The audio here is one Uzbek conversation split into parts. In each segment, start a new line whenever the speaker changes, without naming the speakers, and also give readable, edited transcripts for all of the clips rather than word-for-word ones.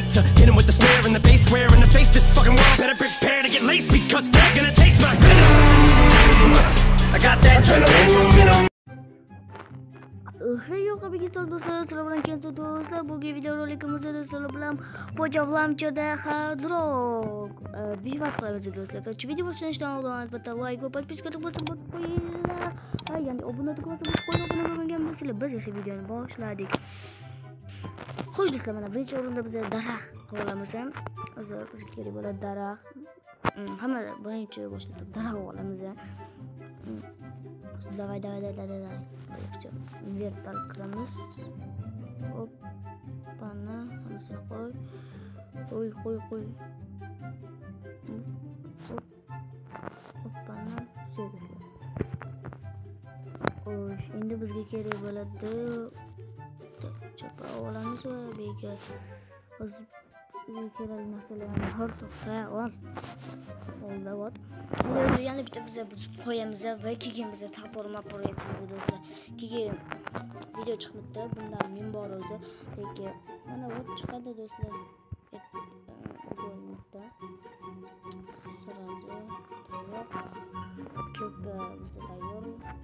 So hit him with the snare and the bass square in the face. This fucking world better prepare to get laced because they're gonna taste my venom. I got that adrenaline.
Hey do'stlar, sizlar bilan keldi do'stlar. Bugungi video rolikimizda sizlar bilan Xo'javlamchida hardrock bishvat qilamiz do'stlar. Shu video boshlanishdan oldin albatta like va podpiska bosib qo'yinglar. Ya'ni obuna bo'lsa obuna bo'lgan bo'lsanglar, biz esa videoni boshladik. Xo'sh do'stlar, mana birinchi o'rinda biz daraxt qilib olamiz. Hozir bizga kerak bo'ladi daraxt. Hamma birinchi boshlatib daraxt olamiz. Давай. Все. Вертал крамыз. Опана. Hammasini qo'y. Qo'y. Опана. Все. Xo'sh, endi bizga kerak bo'ladi. Chapa olamiz va bega hozir kerak narsalarni har to'xta ol. Oldi. Yana bitta biz buzib qo'yamiz va keyin biz tapor-mapor yapamiz do'stlar. Keyin video chiqmoqda, bundan men bor o'zi. Lekin mana bu chiqadi do'stlar. Bo'lmoqda. Sirazi. Ko'pga biz tayyor.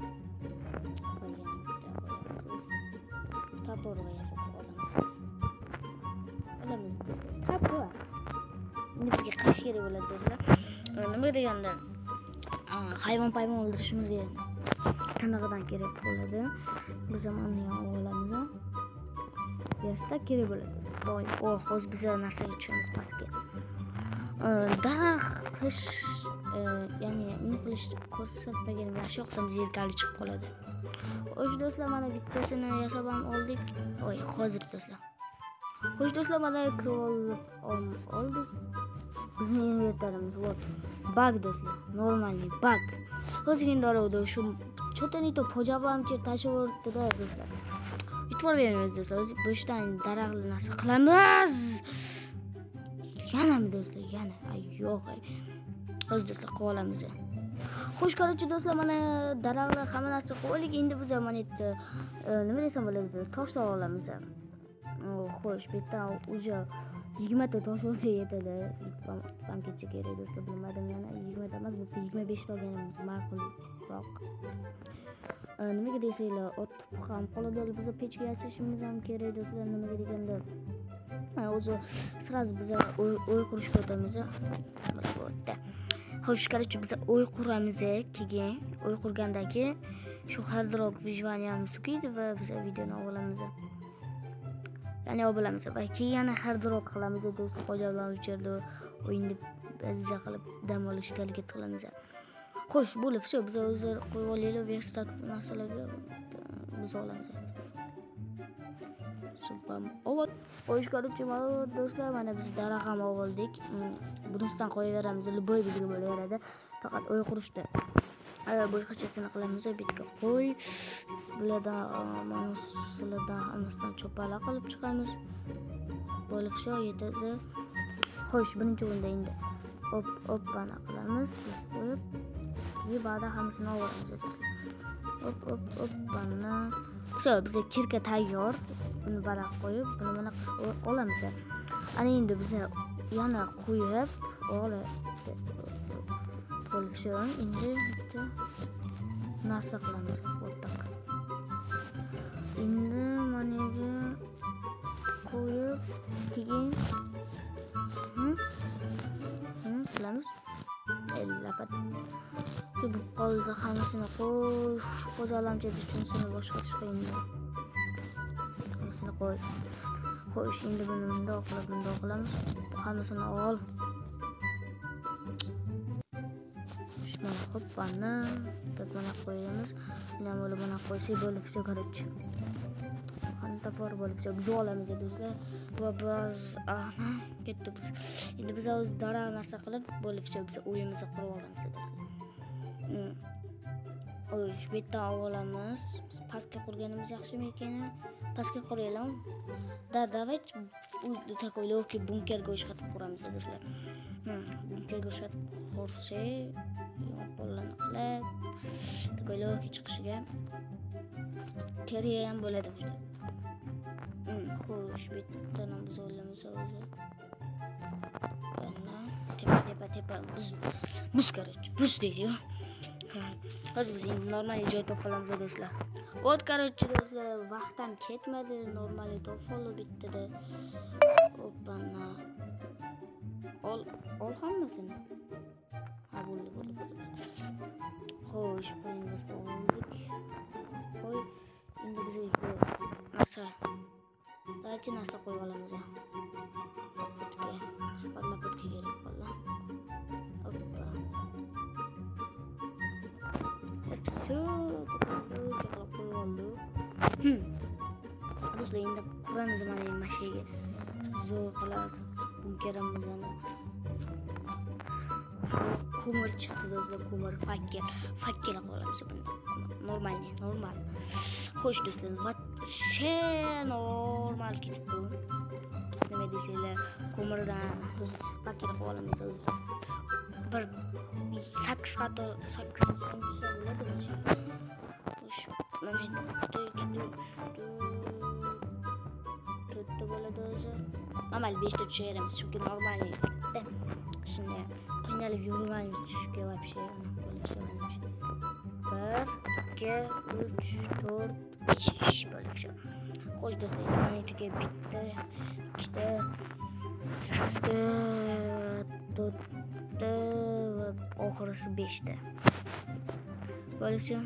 Tapor va yasab olamiz. Tapor. Bizga qilish kerak bo'ladi do'stlar. Nima deganda hayvon o'ldirishimizga qanaqadan kerak bo'ladi? Biz ham uni olamiz. Yerda kerak bo'ladi. Doim hozir biz narsaga tushamiz pastga. Daraxt qish, ya'ni uni qilish ko'rsatmagan yaxshi yoqsam zerkali chiqib qoladi. Xo'sh do'stlar, mana bittasini yasab ham oldik. Hozir do'stlar. Xo'sh do'stlar, mana kirib oldik. Bizning invertorimiz вот. Bug do'stlar, normalniy bug. O'zingizga o'rdi shu cho'tanito Xo'javlamchi tashib o'rtida do'stlar. E'tibor beramiz do'stlar. O'zi bo'shdan daraxtli narsa qilamiz. Yanami do'stlar, yana. Yo'q. O'z do'stlar qolamiz. Xo'sh, qarchi do'stlar, mana daraxtlar hamma narsa qo'ydik. Endi biz mana nima desam bo'ladi? Toshlar olamiz. Xo'sh, bu yerda уже 20 ta tosh olsa yetadi. Bankacha kerak do'stlar, bilmadim, yana 20 ta emas, bu 25 ta olganimiz ma'qulroq. Nimaga desanglar, otib ham qoladi, biz pechga yasashimiz ham kerak do'stlar. Nimaga deganda o'zi sразу biz o'y qurishga o'tamiz. Xo'sh, qarchi biz o'y quramiz, keyin o'y qurgandan keyin shu hardrock vijvaniyamiz sukiydi va biz videoni olamiz. Ya'ni olamiz va keyin yana hardrock qilamiz do'stlar. Xo'javlamchida o'yinni bazza qilib dam olishga harakat qilamiz. Xo'sh, bo'lib, все, biz o'zi qo'yib olaylik, verstak narsalarga biz olamiz. Super. Xo'sh, qarchi do'stlar, mana biz daraxt ham oldik. Bunisidan qo'yaveramiz, любой bizga bo'laveradi. Faqat o'y qurishda boshqachasini qilamiz. Bitga qo'y. Bulardan manuslardan hammasidan cho'pala qilib chiqamiz. Bo'lib shu yetadi. Xo'sh, birinchi o'rinda endi oppana qilamiz. Qo'yib, ba'da hammasini olamiz do'stlar. Oppana. Shu bizga kirka tayyor. Buni baraq qo'yib, buni mana olamiz. Ana endi biz yana qo'yib olamiz. Bo'lib shu endi bitta narsa qilamiz. Endi managa qo'yib keyin qilamiz. Lapat. Bu qoldi hammasini qo'sh. Xo'javlamchi uchunsini boshqatish qiyin. Hammasini qo'y. Xo'sh, endi buni bundoq qilamiz. Hammasini ol. Mana hoppani mana qo'yamiz. Mana qo'ysak bo'lib shu qarchi. Qanday bor bo'lib shu biz olamiz do'stlar. Va biz ketdi biz. Endi biz o'z daraxt narsa qilib bo'lib shu biz o'yimizni qurib olamiz do'stlar. Shu yerdan olamiz. Biz pastga qurganimiz yaxshimi ekan? Pastga quraylik. Давайте такой легкий bunkerga o'xshatib quramiz do'stlar. Bunkerga o'xshatib qursak, qo'llarni qilib, такой lегкий chiqishiga kerak ham bo'ladi. Xo'sh, bu yerdan biz olamiz. Buz короче, buz deydi-yu. Hozir biz endi normal joy topolamiz do'stlar. Ot короче do'stlar, vaqt ham ketmadi, normal topolib bitdi-da. Oppana. Ol hammasini. Ha, bo'ldi. Xo'sh, qo'yimiz oldik. Qo'y, endi biz narsa. Dachi narsa qo'yib olamiz. Sipatlab o'tga kerak bo'ldi. Hoppa. Все, qo'yib oldik. Do'stlar, endi quramiz mana bu mashinaga. Zo'r qilib bunkerimizdan. Ko'mir chiqdi do'stlar, ko'mir fakkela qolamiz bunda. Normal. Xo'sh do'stlar, вообще normal ketibdi. Nima deysizlar, ko'mirdan fakkela qolamiz do'stlar. Bir 8 qator 8 bo'ladi. Xo'sh, mana to'rtta bo'ladi do'stlar. Normal 5 ta tushaveramiz, chunki normal bitta. Shunday qiynalib yurmaymiz tushga вообще. 1 2 3 4 5 bo'libdi. Xo'sh do'stlar, mana ichiga bitta, ikkita, 3ta, 4ta va oxirisi 5 ta. Bo'lsa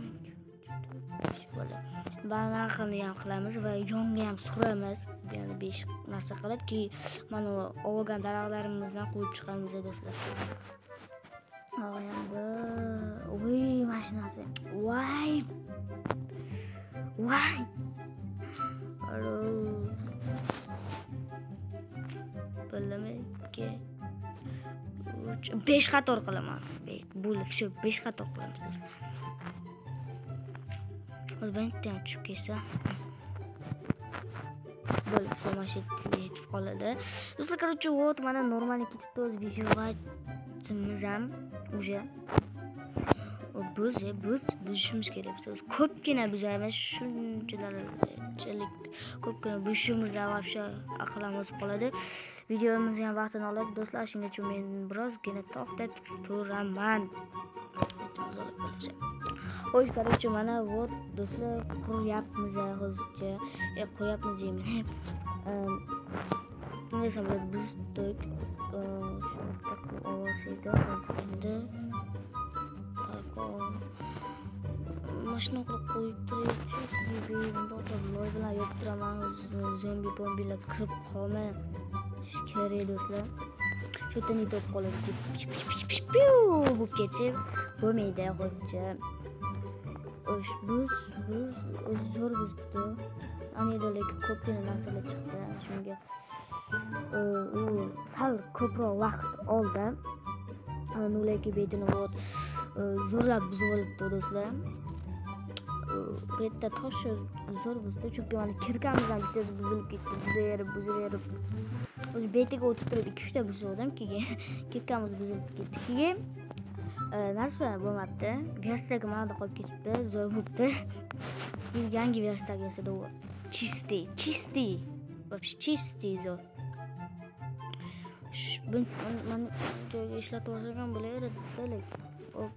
banaqani ham qilamiz va yonga ham suramiz. Yana 5 narsa qilibki, mana olgan daraxtlarimizdan qo'yib chiqamiz do'stlar. Voy, mashinasi. Voy. Alo. Bilmay 2 3 5 qator qilaman. Bo'lib, shu 5 qator qilamiz do'stlar. O'zbekiston tushib ketsa bo'lib mashina yetib qoladi. Do'stlar, короче, вот mana normal ketibdi, o'z vizuvaytimiz ham уже buzishimiz kerak. Biz ko'pgina buzamiz, shunchalik ko'pgina buzishimizdan вообще aqlimiz qoladi. Videomiz ham vaqtini oladi do'stlar, shuning uchun men birozgina to'xtab turaman. Xo'sh, короче, mana вот do'stlar, quryapmiz hozircha. Qo'yapmiz deyman. Nima desam bo'ladi, buzdik. Mashina qilib qo'yib turib, loy bilan yopib turaman. Zombilar kirib qolmay kerak do'stlar. Shu yerdan yetib qoladi. Bo'lib ketsa bo'lmaydi hozircha. Xo'sh, biz zo'r buzdi. Anidalik ko'pgina narsalar chiqdi. Shunga u sal ko'proq vaqt oldi. Nolaki betini zo'rlab buzib olibdi do'stlar. Bu yerda tosh zo'r buzdi, chunki mana kirkamizdan bittasi buzilib ketdi. Buzaverib. O'zi betiga o'tib turib 2-3 ta buzdim, keyin kirkamiz buzilib ketdi. Keyin narsa bo'lmabdi. Versiyaga mana qolib ketibdi, zo'r bo'libdi. Yangi versiyaga esa чистый. Вообще чистый zo'r. Mana joyga ishlatib olsam bo'laveradi. Hop.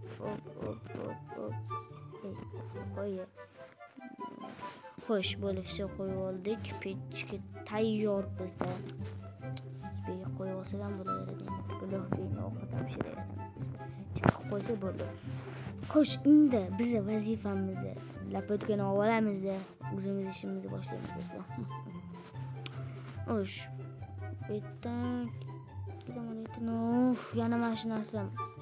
Qo'yib. Xo'sh, bo'lib все qo'yib oldik. Pechga tayyor bizda. Pechga qo'yib olsak ham bo'laveradi. Gulohbeyni ovqat pishiraveramiz. Chiqib qo'ysa bo'ldi. Xo'sh, endi biz vazifamizni lapotkani olamiz-da, o'zimiz ishimizni boshlaymiz do'stlar. Xo'sh. Bittadan yana mashinasi.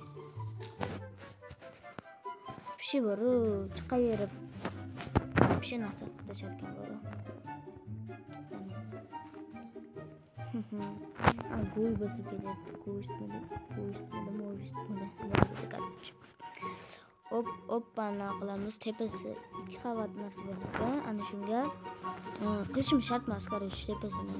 Pishi bor, chiqaverib. Pishi narsa tashlarkan bor. Go'y bosib kelyapti. Oppani qilamiz. Tepasi 2 qavat narsa bo'ladi. Ana shunga qilishim shart emas, короче, tepasini.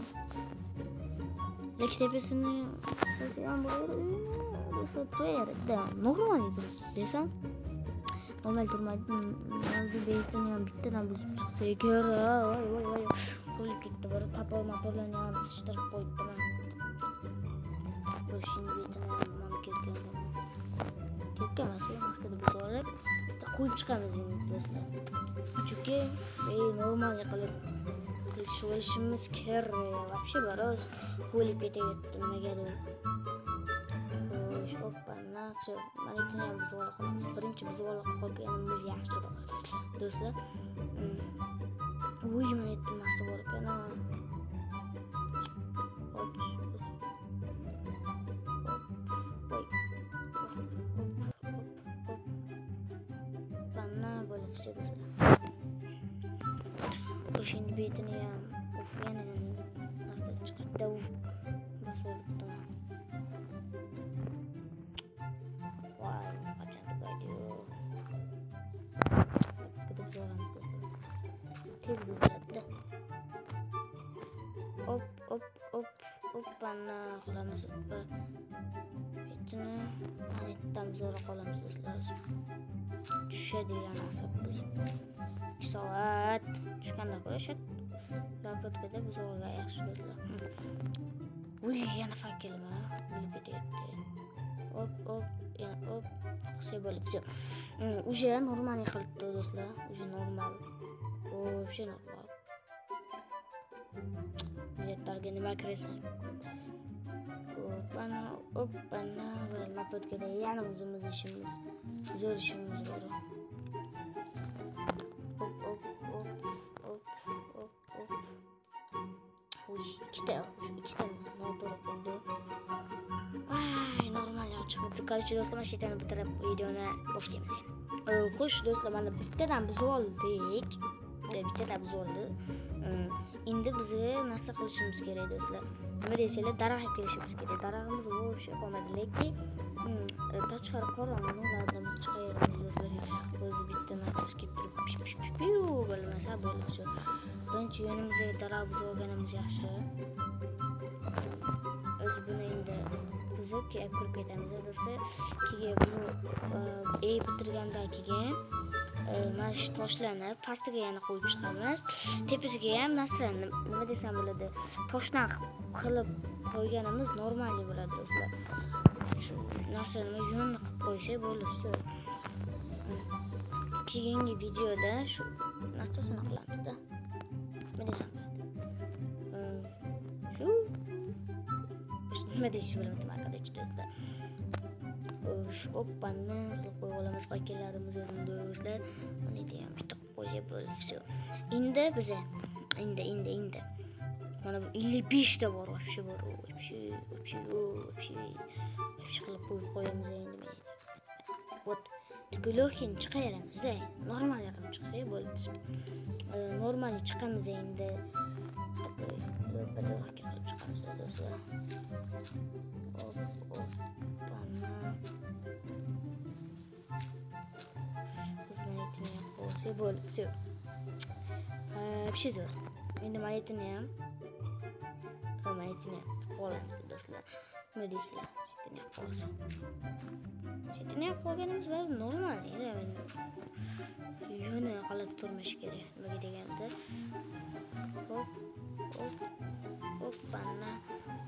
Tepasini ham bo'laveradi. Do'stlar, turaveradi. Normal edi desam. Normal turmaydi. Nolga beytini ham bittadan buzib chiqsa kerak. Voy. Qo'yib ketdi. Bir tapol-mapollarni ham ishtirib qo'yibdi. Qo'shing beytini ham mana ketgan. emas, maqsadi biz olib qo'yib chiqamiz endi do'stlar. Chunki normal qilishib olishimiz kerak. Вообще baroz qo'yib ketaverdi nimagadir. Hoppa, nacho. Mana ikkinchi ham biz olib qolamiz. Birinchi biz olib qolganimiz yaxshi do'stlar. Voy, mana etti narsa bor ekan. O'shanning betini ham yana narsa chiqadi. Voy, qachon tugaydi? Tez buziladi. Mana qilamiz. Betini manetdan zo'ra qolamiz do'stlar. Tushadigan narsa biz 2 soat tushganda ko'rishib lapotkada biz o'rga yaxshi do'stlar. Uy, yana fakilma bo'lib ketyapti. Yana qilsa bo'lib. Все. Уже normal qilibdi do'stlar. Уже normal. Вообще normal. Millatlarga nima kirasan? Mana lapotkada yana o'zimiz ishimiz, zo'r ishimiz bor. ikkita noto'g'ri bo'ldi. Normal chiqibdi. Короче, do'stlar, mana shu yerdan bitirib videoni boshlaymiz endi. Xo'sh do'stlar, mana bittadan biz oldik. Endi biz narsa qilishimiz kerak do'stlar. Nima deysizlar, daraxt kelishimiz kerak. Daraxtimiz вообще qolmadi, lekin tashqari qorong'ularda biz chiqaveramiz do'stlar. O'zi bitta narsa kelib turib bo'lmasa bo'ladi. Birinchi yo'limizda daraxt biz olganimiz yaxshi. O'zi buni endi biz kirib ketamiz do'stlar. Keyin buni bitirgandan keyin mana shu toshlarni pastiga yana qo'yib chiqamiz. Tepasiga ham narsani nima desam bo'ladi, toshdan qilib qo'yganimiz normal bo'ladi do'stlar. Shu narsani yo'lni qilib qo'ysa bo'ladi. Keyingi videoda shu narsasini qilamiz-da. Nima desam bo'ladi. Nima deyishni bilmayman qarang do'stlar. Hoppani qilib qo'yib olamiz vakillarimiz do'stlar. Buni ham bitta qilib qo'yib bo'lib. Endi biza mana bu 55 ta bor, вообще bor. Вообще qilib qo'yib qo'yamiz endi. Вот такой легкий chiqaveramiz-da. Normal qilib chiqsa bo'ldi. Normal chiqamiz endi. Такой легкий qilib chiqamiz do'stlar. Все bo'ldi. Все. Вообще zo'r. Endi maletini ham qolamiz do'stlar. Nima deysizlar? Chetini ham qolganimiz bor, normal edi. Yo'ni qilib turmish kerak. Nimaga deganda mana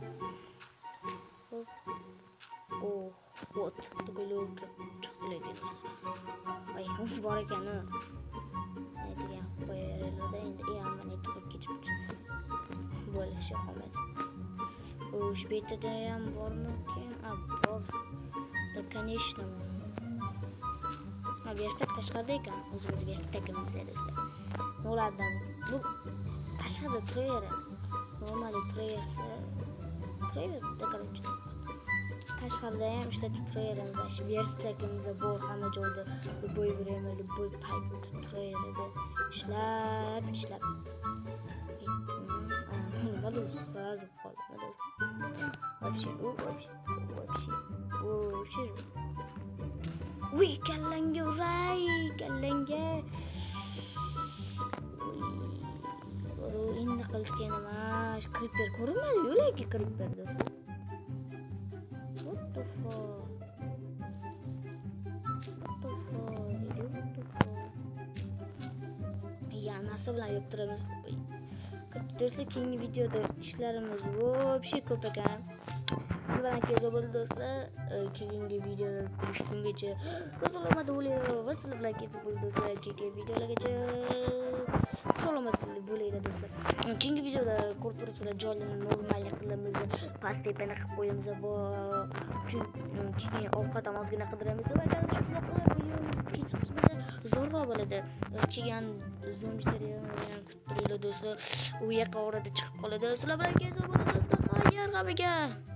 вот такой легкий chiqdi lekin. Ay, o'zi bor ekan. Degan qo'yaveradi endi mana turib ketibdi. Bo'lishi qolmadi. O'sh betida ham bormi-ki? Bor. Da, конечно. Bersak tashqarida ekan, o'zimiz bertakimiz do'stlar. Ulardan bu tashqarida turaveradi. Normal turaversa, короче. Tashqarida ham ishlatib turaveramiz. Shu verstakimiz bor, hamma joyda любой время, любой payt turaveradi. Ishlab. Вообще. Сразу входит. Вообще. Uy, kallanga uray, kallanga. Endi qilishgan emas. Creeper ko'rinmadi, yo'laki creeper do'stlar. What the fuck? Ya, narsa bilan yo'qtiramiz. Do'stlar, keyingi videoda ishlarimiz вообще ko'p ekan. bilan keza bo'ldi do'stlar. Keyingi videolar ko'rishgungacha salomat bo'linglar va sizlar bilan keza bo'ldi do'stlar. Keyingi videolargacha salomat bo'linglar do'stlar. Keyingi videoda ko'rib turibsizlar, joylarni normal qilamiz, pastepani qilib qo'yamiz va keyin ovqat ham ozgina qidiramiz va agar shunday qilib videomiz ikkinchi qismida zo'rroq bo'ladi. Keyin zombi seriyani kutib turinglar do'stlar. U yoqqa orada chiqib qoladi. Sizlar bilan keza bo'ldi do'stlar. Xayr, g'abiga.